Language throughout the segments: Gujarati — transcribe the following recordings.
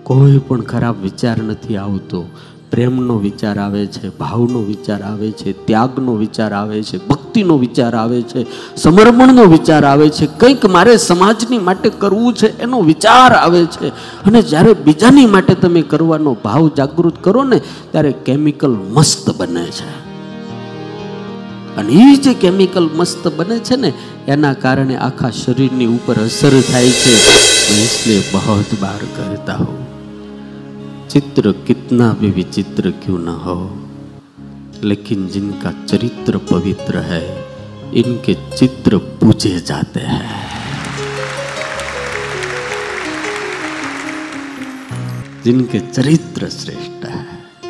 કોઈ પણ ખરાબ વિચાર નથી આવતો. પ્રેમનો વિચાર આવે છે, ભાવનો વિચાર આવે છે, ત્યાગનો વિચાર આવે છે, ભક્તિનો વિચાર આવે છે, સમર્પણનો વિચાર આવે છે, કંઈક મારે સમાજની માટે કરવું છે એનો વિચાર આવે છે. અને જ્યારે બીજાની માટે તમે કરવાનો ભાવ જાગૃત કરો ને ત્યારે કેમિકલ મસ્ત બને છે. અને એ જે કેમિકલ મસ્ત બને છે ને એના કારણે આખા શરીરની ઉપર અસર થાય છે. इसलिए बहुत बार कहता हूँ, चित्र कितना भी विचित्र क्यों न हो, लेकिन जिनका चरित्र पवित्र है इनके चित्र पूजे जाते हैं. जिनके चरित्र श्रेष्ठ है.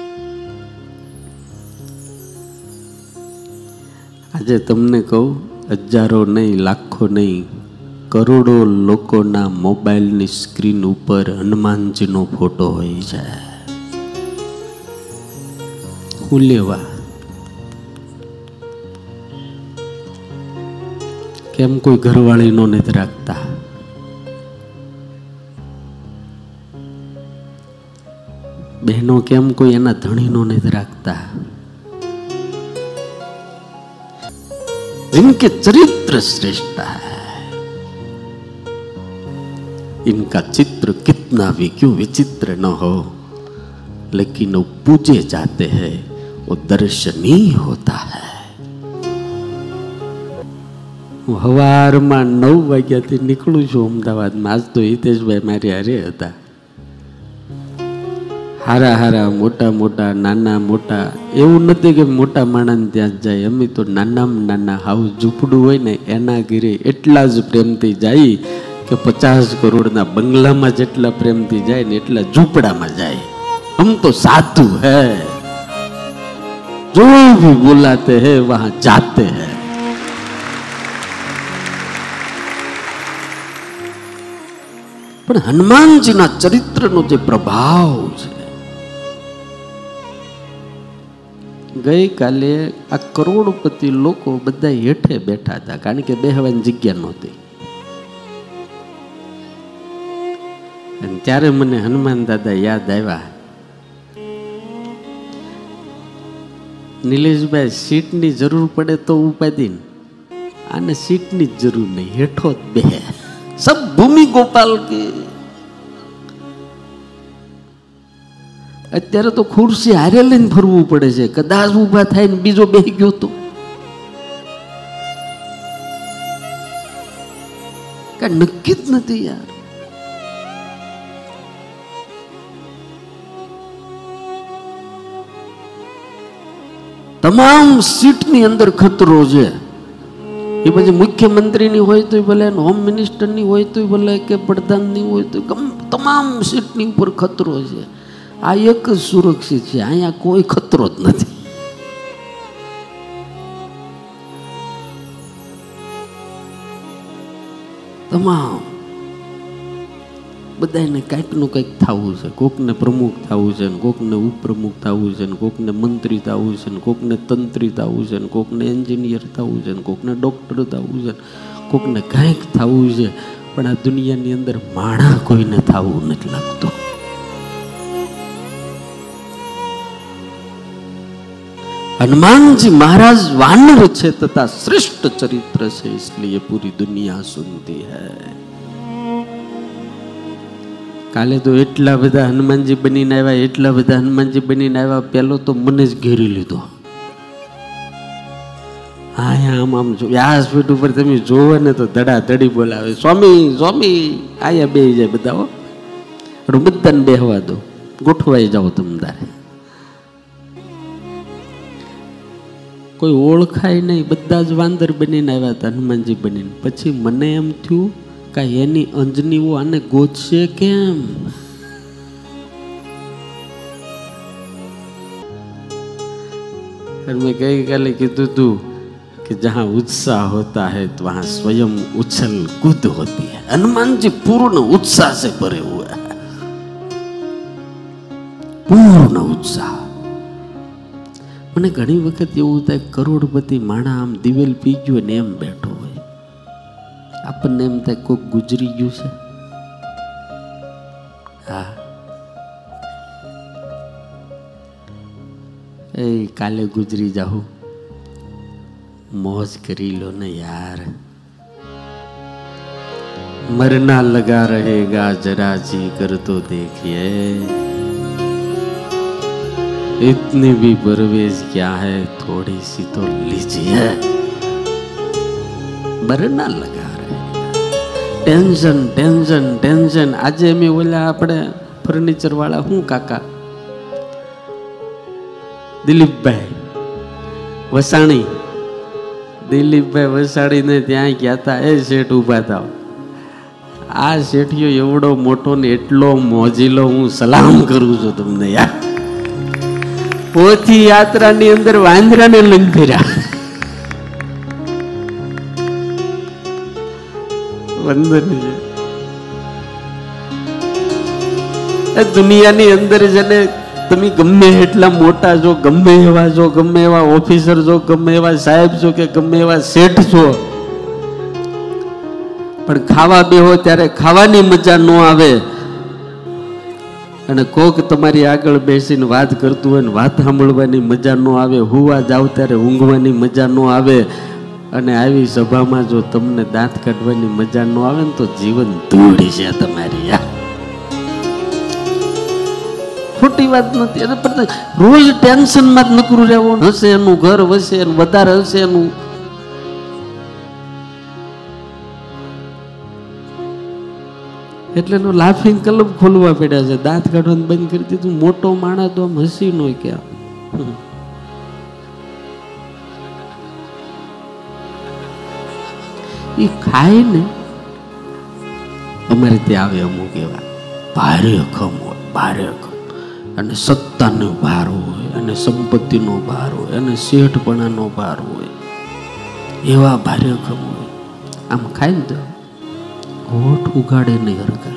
આજે તમને કહું, હજારો નહીં, લાખો નહીં, કરોડો લોકોના મોબાઈલની સ્ક્રીન ઉપર હનુમાનજીનો ફોટો હોય છે. હું લેવા કેમ કોઈ ઘરવાળીનો નથી રાખતા? બહેનો કેમ કોઈ એના ધણીનો નથી રાખતા? जिनके चरित्र श्रेष्ठ है इनका चित्र कितना भी क्यों विचित्र न हो, लेकिन वो पूजे जाते हैं, वो दर्शनीय होता है. હું સવારમાં 9 વાગ્યાથી નીકળું છું અમદાવાદમાં. આજ તો હિતેશભાઈ મારી હારે હતા. હારા હારા મોટા મોટા નાના મોટા, એવું નથી કે મોટા માણસ ત્યાં જ જાય. અમે તો નાનામાં નાના હાવ ઝૂંપડું હોય ને એના ઘરે એટલા જ પ્રેમથી જાય કે 50 કરોડના બંગલામાં જેટલા પ્રેમથી જાય ને એટલા ઝૂંપડામાં જાય. હમ તો સાધુ હૈ, जो भी बुलाते हैं वहां जाते हैं. પણ હનુમાનજીના ચરિત્રનો જે પ્રભાવ છે, ગઈકાલે આ કરોડપતિ લોકો બધા હેઠે બેઠા હતા, કારણ કે બેહવાની જગ્યા નહોતી. અને ત્યારે મને હનુમાન દાદા યાદ આવ્યા. નિલેશભાઈ, સીટની જરૂર પડે તો ઉપાધિ, આને સીટની જ જરૂર નહીં, હેઠો જ બે. સબ ભૂમિ ગોપાલ કે. અત્યારે તો ખુરશી હારે લઈને ફરવું પડે છે, કદાચ ઊભા થાય ને બીજો બેસી ગયો તો કઈ નક્કી જ નથી યાર. તમામ સીટની અંદર ખતરો છે. એ પછી મુખ્યમંત્રીની હોય તો ભલે, હોમ મિનિસ્ટરની હોય તો ભલે, કે પ્રધાનની હોય તો, તમામ સીટની ઉપર ખતરો છે. આ એક જ સુરક્ષિત છે, અહીંયા કોઈ ખતરો જ નથી. તમામ બધાને કંઈક નું કંઈક થવું છે. કોકને પ્રમુખ થવું છે, કોકને ઉપપ્રમુખ થવું છે, કોકને મંત્રી થવું છે, કોકને તંત્રી થવું છે, કોકને એન્જિનિયર થવું છે, કોકને ડોક્ટર થવું છે, કોકને કંઈક થવું છે. પણ આ દુનિયાની અંદર માણા કોઈને થવું નથી લાગતું. हनुमान जी महाराज वानर छे तथा श्रेष्ठ चरित्र से, इसलिए पूरी दुनिया सुनती है. काले तो એટલા બધા હનુમાનજી બનીને આવ્યા, એટલા બધા હનુમાનજી બનીને આવ્યા. પેલો તો મને જ ઘેરી લીધો. આમ આમ જો આ સ્પીડ ઉપર તમે જોવો ને તો ધડાધડી બોલાવે, સ્વામી સ્વામી. આયા બેહી જાય બધા. હો બધાને બેહવા દો, ગોઠવાઈ જાઓ તમે તારે. કોઈ ઓળખાય નહીં, બધા જ વાંદર બનીને આવ્યા હતા, હનુમાનજી બનીને. પછી મને એમ થયું કે એની અંજનીઓ આને ગોતશે કેમ? મેં ગઈકાલે કીધું તું कि जहां उत्साह होता है तो वहां स्वयं उछल कूद होती है. हनुमान जी पूर्ण उत्साह से भरे हुए हैं, पूर्ण उत्साह. મને ઘણી વખત એવું થાય, કરોડપતિ માણા આમ દિવેલ પી ગયો ને એમ બેઠો હોય, આપણને એમ થાય કોક ગુજરી ગયું છે. હા, એ કાલે ગુજરી જાઉં, मौज करी लो न यार, मरना लगा रहेगा जरा जी कर तो देखिए, इतनी भी परवेज क्या है थोड़ी सी तो लीजिए, मरना लगा रहेगा। Tension tension tension. आज मैं बोला अपने फर्नीचर वाला हूँ काका दिलीप भाई वसाणी, दिलीप भाई वसाड़ी ने त्या गया था, ए सेठ उभा था। आ सेठियो एवडो मोटो ने एटलो मोजीलो, हूँ सलाम करूँ छुं तमने यार। पोथी यात्रा नी अंदर वांदरा ने लईने फर्या, वंदन छे। दुनिया नी अंदर जने તમે ગમે એટલા મોટા જો, ગમે એવા જો, ગમે એવા ઓફિસર જો, ગમે એવા સાહેબ જો કે ગમે એવા શેઠ છો, પણ ખાવા બેહો ત્યારે ખાવાની મજા ન આવે અને કોક તમારી આગળ બેસીને વાત કરતું હોય ને વાત સાંભળવાની મજા ન આવે, હુવા જાવ ત્યારે ઊંઘવાની મજા ન આવે અને આવી સભામાં જો તમને દાંત કાઢવાની મજા ન આવે ને તો જીવન ધૂળી છે તમારી યાર। ખોટી વાત નથી। રોજ ટેન્શન માં જ નકરું રહેવું, હશે એનું ઘર, વસે એનું વધારે, હશે એનું એટલે એનું લાફિંગ ક્લબ ખોલવા પડ્યા છે, દાંત કાઢવાનું બંધ કરી દીધું। મોટો માણસ તો આમ હસી નો ક્યાં એ ખાય ને, અમારે ત્યાં આવે અમુક એવા ભારે અખમ હોય, ભારે અખમ અને સત્તાનો ભાર હોય અને સંપત્તિનો ભાર હોય અને શેઠપણાનો ભાર હોય, એવા ભારે અખમ હોય। આમ ખાય ને તો હોઠ ઉગાડે નહીં હરકા।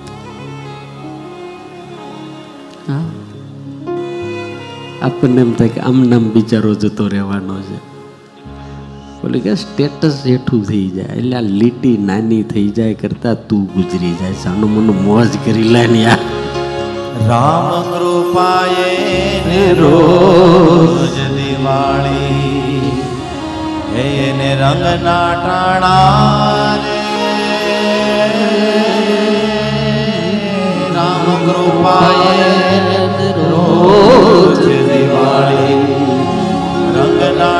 આપણને એમ થાય કે આમ નામ બિચારો જતો રહેવાનો છે, બોલે કે સ્ટેટસ હેઠું થઈ જાય એટલે આ લીટી નાની થઈ જાય કરતા તું ગુજરી જાય, સાનું મનું મોજ કરી લે ને યાર। રામ કૃપાએ ને રોજ દિવાળી, એને રંગ ના ટાણા રે, રામ કૃપાએ રોજ દિવાળી, રંગ ના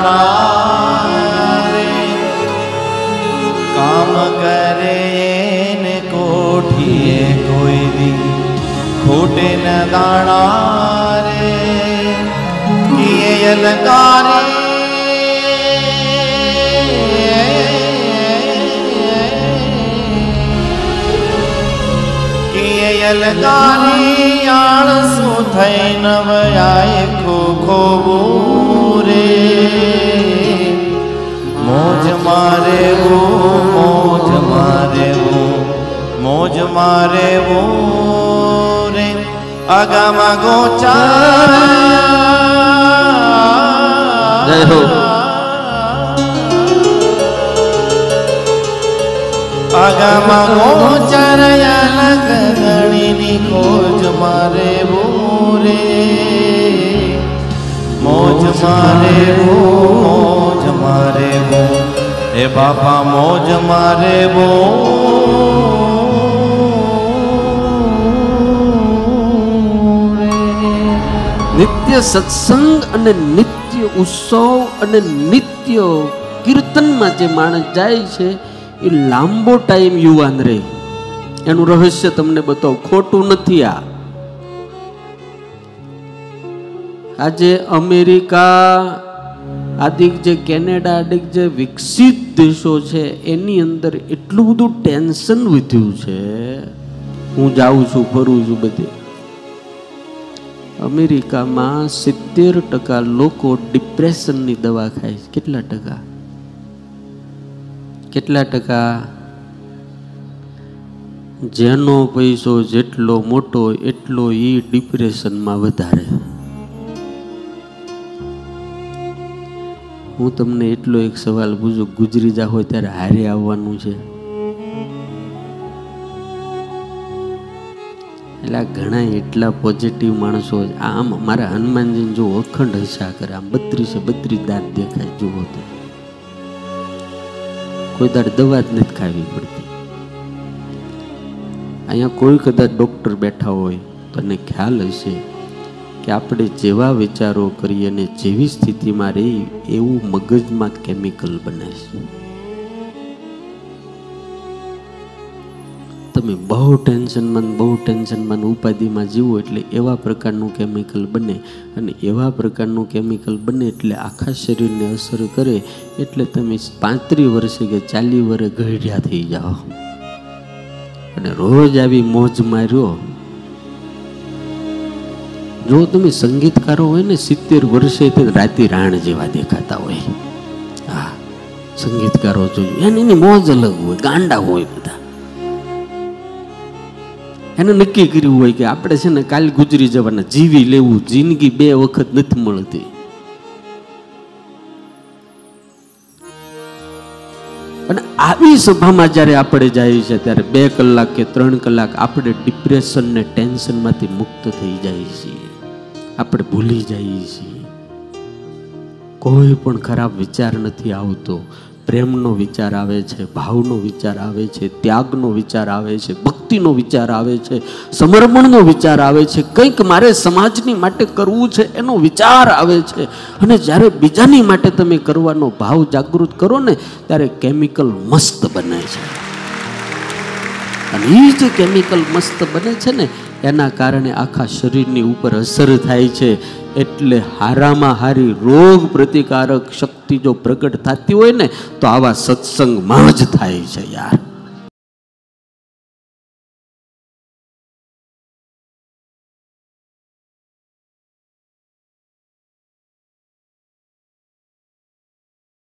ટાણા રે, કામ કરે ને કોઠીએ કોઈ દી खोटे न दाना रे, किए अलंकारे किए अलंकारे आळसू थई नवयाए खो रे, मोज मारे वो, मोज मारे वो, मोज मारे वो अगमा गोचर, जय हो अगमा गोचर, अलग गणी खोज मारे बोरे, मोज मारे वो, मोज मारे वो, ए बापा मोज मारे वो। નિત્ય સત્સંગ અને નિત્ય ઉત્સવ અને નિત્ય કીર્તનમાં જે માણસ જાય છે એ લાંબો ટાઈમ યુવાન રહે, એનું રહસ્ય તમને બતાવો, ખોટું નથી આ। આજે અમેરિકા આદિક જે કેનેડા આદિક જે વિકસિત દેશો છે એની અંદર એટલું બધું ટેન્શન વધ્યું છે। હું જાઉં છું, ફરું છું બધે, અમેરિકામાં 70% લોકો ડિપ્રેશનની દવા ખાય છે। કેટલા ટકા? કેટલા ટકા? જેનો પૈસો જેટલો મોટો એટલો એ ડિપ્રેશનમાં વધારે। હું તમને એટલો એક સવાલ પૂછું, ગુજરી જા હોય ત્યારે હારે આવવાનું છે? એટલે આ ઘણા એટલા પોઝિટિવ માણસો આમ મારા હનુમાનજીને જો અખંડ હસા કરે, આમ 32 દાંત દેખાય જુઓ તો, કોઈ દાડ દવા જ નથી ખાવી પડતી. અહીંયા કોઈ કદાચ ડૉક્ટર બેઠા હોય તો એને ખ્યાલ હશે કે આપણે જેવા વિચારો કરીએ અને જેવી સ્થિતિમાં રહી એવું મગજમાં કેમિકલ બને છે. તમે બહુ ટેન્શનમાં ઉપાધિમાં જીવો એટલે એવા પ્રકારનું કેમિકલ બને, અને એવા પ્રકારનું કેમિકલ બને એટલે આખા શરીરને અસર કરે, એટલે તમે 35 વર્ષે કે 40 વર્ષે ગઢિયા થઈ જાઓ. અને રોજ આવી મોજ માર્યો. જો તમે સંગીતકારો હોય ને 70 વર્ષે રાતી રાણ જેવા દેખાતા હોય. હા, સંગીતકારો જોયું એની મોજ અલગ હોય, ગાંડા હોય બધા. એને નક્કી કર્યું હોય કે આપણે છે ને કાલ ગુજરી જવાના, જીવી લેવું, જિંદગી 2 વખત નથી મળતી. અને આવી સભામાં જ્યારે આપણે જઈએ છીએ ત્યારે 2 કલાક કે 3 કલાક આપણે ડિપ્રેશન ને ટેન્શનમાંથી મુક્ત થઈ જઈએ છીએ. આપણે ભૂલી જઈએ છીએ. કોઈ પણ ખરાબ વિચાર નથી આવતો. પ્રેમનો વિચાર આવે છે, ભાવનો વિચાર આવે છે, ત્યાગનો વિચાર આવે છે, ભક્તિનો વિચાર આવે છે, સમર્પણનો વિચાર આવે છે, કંઈક મારે સમાજની માટે કરવું છે એનો વિચાર આવે છે. અને જ્યારે બીજાની માટે તમે કરવાનો ભાવ જાગૃત કરો ને ત્યારે કેમિકલ મસ્ત બને છે. અને એ જે કેમિકલ મસ્ત બને છે ને એના કારણે આખા શરીરની ઉપર અસર થાય છે. એટલે હારામાં હારી રોગ પ્રતિકારક શક્તિ જો પ્રગટ થતી હોય ને તો આવા સત્સંગમાં જ થાય છે યાર.